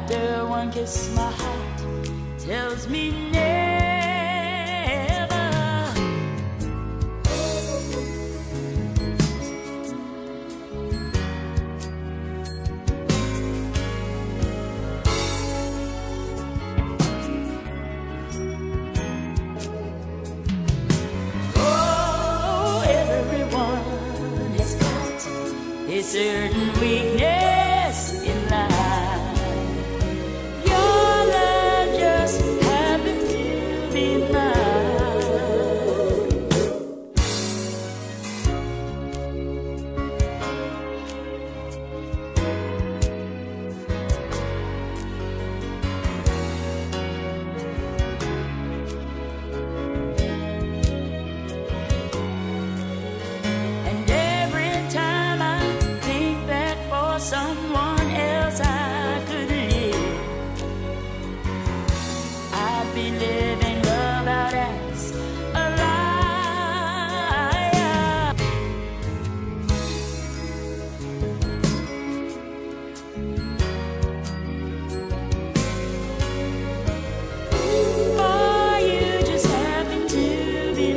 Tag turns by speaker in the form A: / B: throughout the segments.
A: After one kiss, my heart tells me never. Oh, everyone has got a certain weakness in life. Someone else I could live. I'd be living love out as a liar. Boy, you just happen to be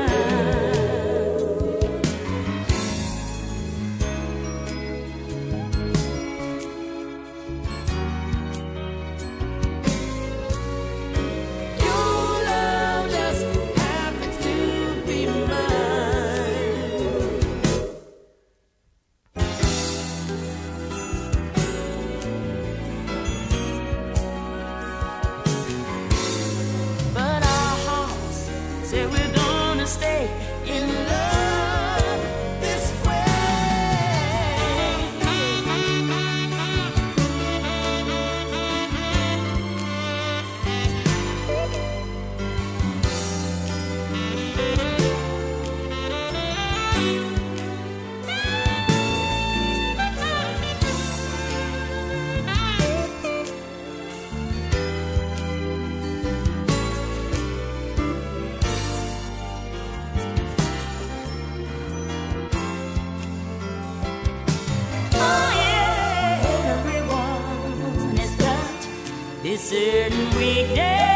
A: say we're gonna stay in love this way. A certain weakness